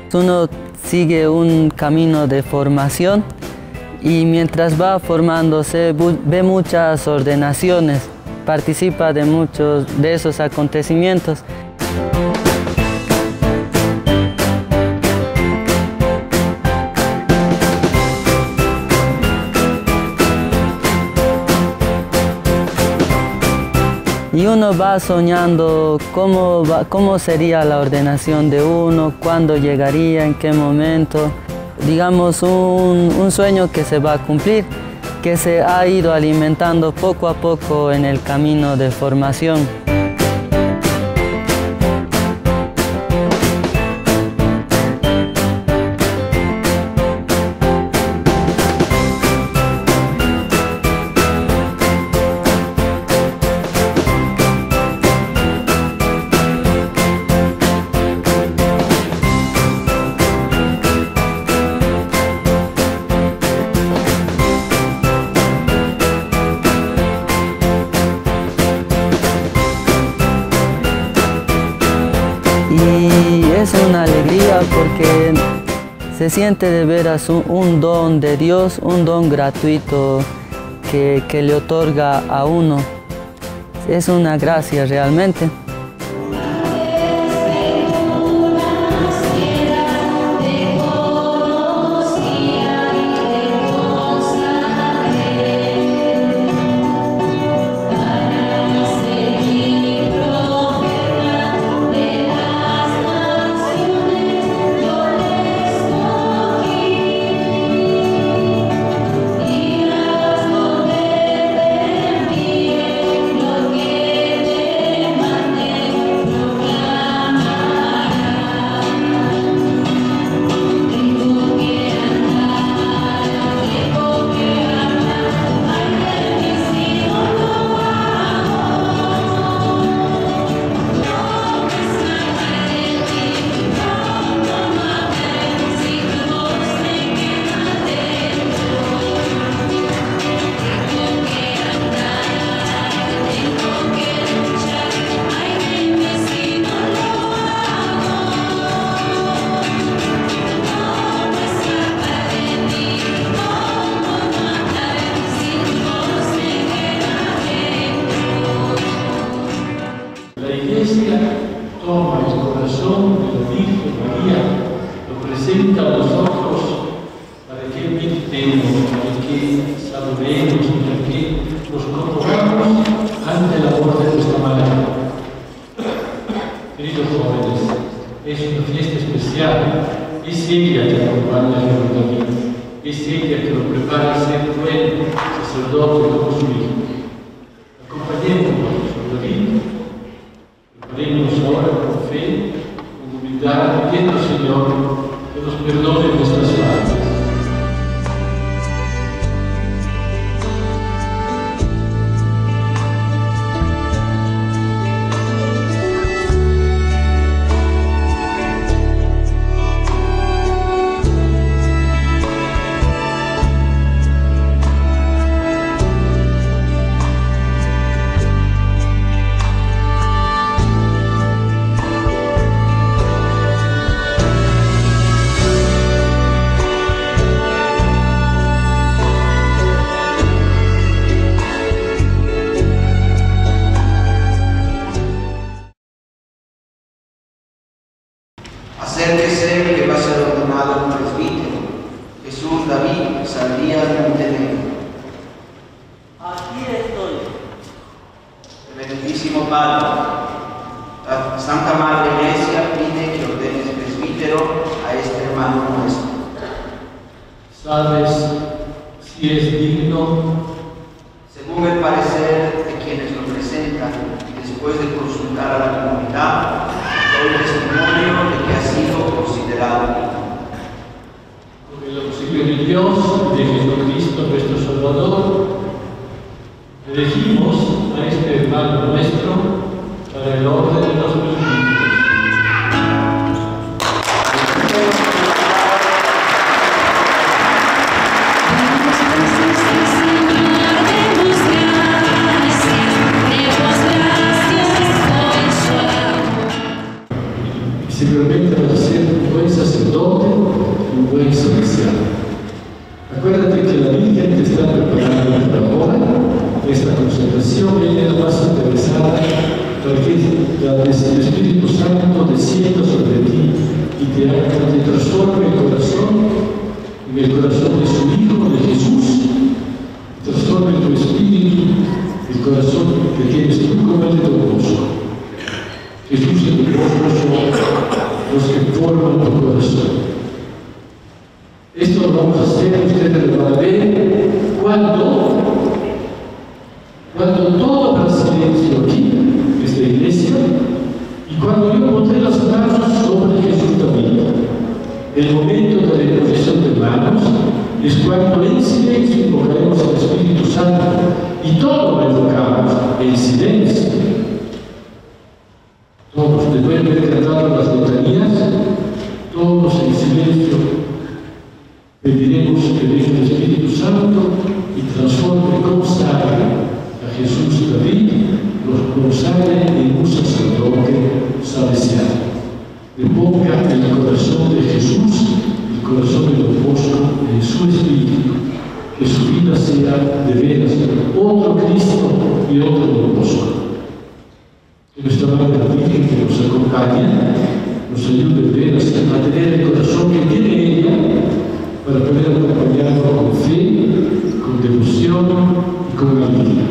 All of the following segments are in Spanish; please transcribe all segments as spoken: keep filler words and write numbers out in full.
Uno sigue un camino de formación y mientras va formándose ve muchas ordenaciones, participa de muchos de esos acontecimientos. Y uno va soñando cómo, va, cómo sería la ordenación de uno, cuándo llegaría, en qué momento. Digamos, un, un sueño que se va a cumplir, que se ha ido alimentando poco a poco en el camino de formación. Y es una alegría porque se siente de veras un, un don de Dios, un don gratuito que, que le otorga a uno. Es una gracia realmente. Toma el corazón de la Virgen María, lo presenta a nosotros para que meditemos, para que saboremos, para que nos conmojamos ante el amor de nuestra Madre. Queridos jóvenes, es una fiesta especial, es ella que acompaña a Jerusalén, es ella que lo prepara a ser buen sacerdote como su hijo. Acompañémonos a la vida. Preparémonos ahora con fe, con humildad, pidiendo al Señor que nos perdone nuestras faltas. Acérquese que va a ser ordenado un presbítero, Jesús David Saldías Montenegro. Aquí estoy. Benditísimo Padre, la Santa Madre Iglesia pide que ordenes presbítero a este hermano nuestro. ¿Sabes si es digno? Según el parecer de quienes lo presentan y después de consultar a la comunidad, doy testimonio de que ha sido considerado digno. Con el auxilio de Dios y de Jesucristo nuestro Salvador, elegimos a este hermano nuestro para el orden de los presbíteros. Si permiten hacer un buen sacerdote, esta concentración, ella es la más interesada para que el Espíritu Santo descienda sobre ti y te, te transforme el corazón, en el corazón de su Hijo, de Jesús, transforme tu espíritu, el corazón que tienes tú como el de tu Bosco. Jesús y tu Bosco son los que forman tu corazón. Esto lo vamos a hacer, ustedes lo van a ver, cuando, cuando todo habrá silencio aquí, en esta iglesia, y cuando yo pondré las manos sobre Jesús también. El momento de la imposición de manos es cuando en silencio invocaremos al Espíritu Santo y todos lo invocamos en silencio. Todos, después de haber cantado las letanías, todos en silencio pediremos que venga el Espíritu Santo y transforme con sangre a Jesús David, los consagre en un sacerdote salesiano. Le ponga en el corazón de Jesús, el corazón de los Bosco, en su espíritu, que su vida sea de veras otro Cristo y otro Don Bosco. Que nuestra Madre la Virgen que nos acompaña, nos ayude de veras a tener el corazón que tiene ella, para poder acompañarlo con fe, con devoción y con alegría.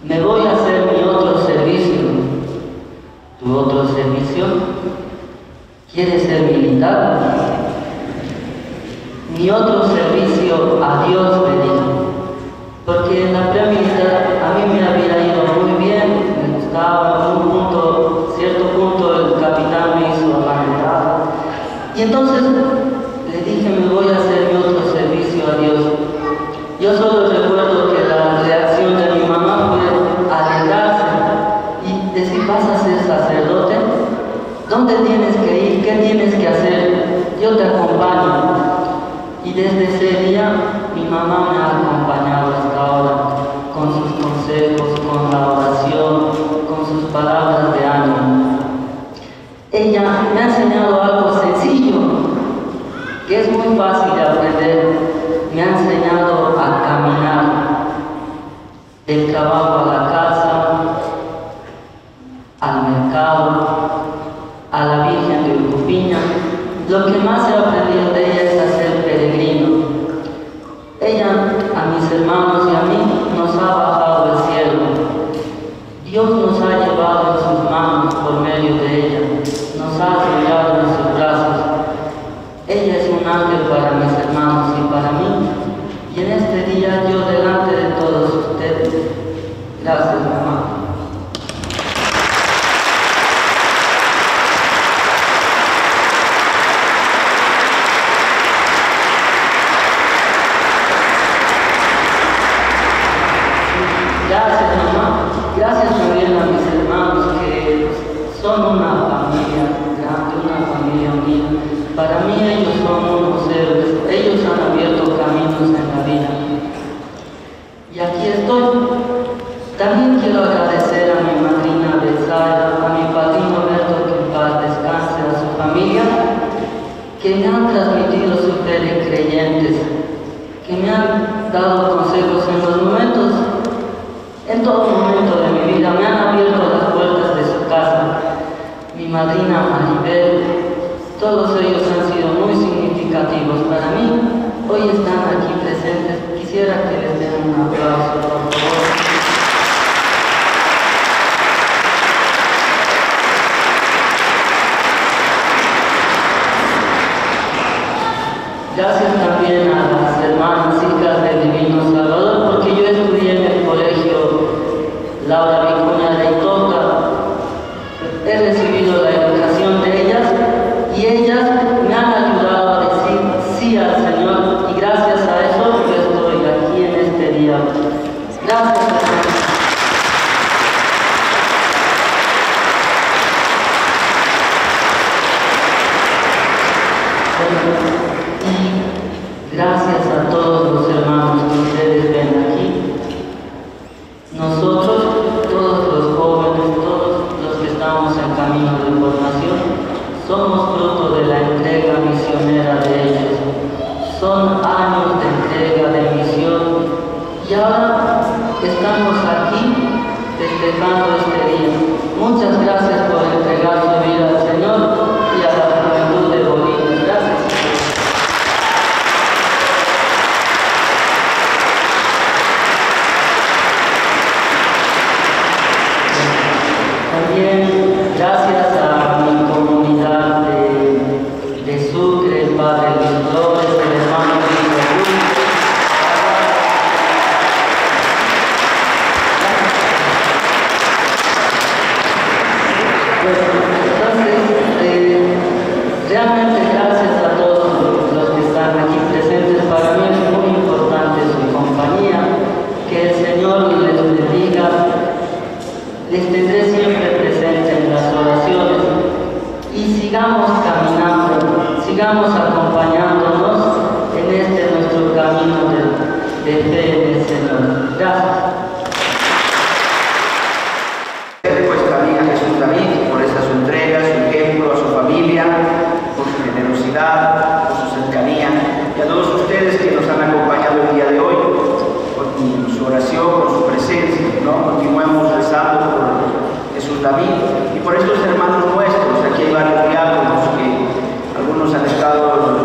me voy a hacer mi otro servicio. ¿Tu otro servicio? ¿Quieres ser militar? Mi otro servicio a Dios, me dijo. Porque en la pre-militar a mí me había ido muy bien, me gustaba, en un punto, cierto punto el capitán me hizo la entrada. Y entonces le dije, me voy a hacer mi otro servicio a Dios. Yo solo recuerdo que la reacción de mi mamá fue alegrarse y decir, ¿vas a ser sacerdote? ¿Dónde tienes que ir? ¿Qué tienes que hacer? Yo te acompaño. Y desde ese día mi mamá me ha acompañado hasta ahora con sus consejos, con la oración, con sus palabras de ánimo. Ella me ha enseñado algo sencillo, que es muy fácil de aprender. Me ha enseñado a caminar del trabajo a la casa, al mercado, a la Virgen de Urcupiña. Lo que más he aprendido de ella es a ser peregrino. Ella, a mis hermanos y a mí, nos ha bajado del cielo. Dios nos ha llevado en sus manos por medio de ella, nos ha apoyado en sus brazos. Ella es un ángel para mis hermanos y para mí. Y en este día yo delante de todos ustedes, gracias mamá. Gracias mamá, gracias también a mis hermanos que son una familia grande, una familia unida. Para mí ellos son unos héroes, ellos han abierto caminos en la vida. Y aquí estoy. También quiero agradecer a mi madrina Betsaida, a mi padrino Berto, que en paz descanse, a su familia, que me han transmitido su fe de creyentes, que me han dado consejos en los momentos, en todo momento de mi vida, me han abierto las puertas de su casa. Mi madrina Maribel, todos ellos han sido muy significativos para mí. Hoy están aquí presentes. Quisiera que les den un aplauso, por favor. Gracias también a las hermanas hijas del Divino Salvador, porque yo estudié en el colegio Laura Vicuña de Itoca. He recibido la educación de ellas y ellas me han ayudado a decir sí al Señor, y gracias a eso yo estoy aquí en este día. Gracias, Señor. Y gracias a todos los hermanos que ustedes ven aquí. Nosotros, todos los jóvenes, todos los que estamos en camino de formación, somos fruto de la entrega misionera de ellos. Son años de entrega, de misión, y ahora estamos aquí festejando este día. Muchas gracias por entregar su vida al Señor y a la juventud de Bolivia. Gracias. También gracias a mi comunidad de, de Sucre, el Padre Luis Flores, el hermano Luis Flores. Pues, entonces, eh, realmente gracias a todos los que están aquí presentes. Para mí es muy importante su compañía. Que el Señor les bendiga. Les tendré siempre presente en las oraciones, y sigamos caminando, sigamos acompañándonos en este nuestro camino de, de fe en el Señor. Gracias. Pues también a Jesús David por esta su entrega, su ejemplo, a su familia, por su generosidad, por su cercanía, y a todos ustedes que nos han acompañado el día de hoy, por su oración, por su presencia, ¿no? Continuemos rezando por Jesús David y por estos hermanos nuestros. Aquí hay varios diáconos que algunos han estado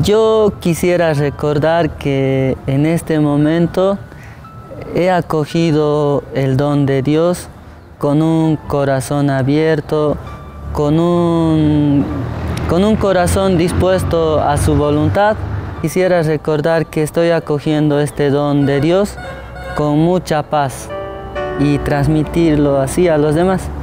Yo quisiera recordar que en este momento he acogido el don de Dios con un corazón abierto, con un, con un corazón dispuesto a su voluntad. Quisiera recordar que estoy acogiendo este don de Dios con mucha paz y transmitirlo así a los demás.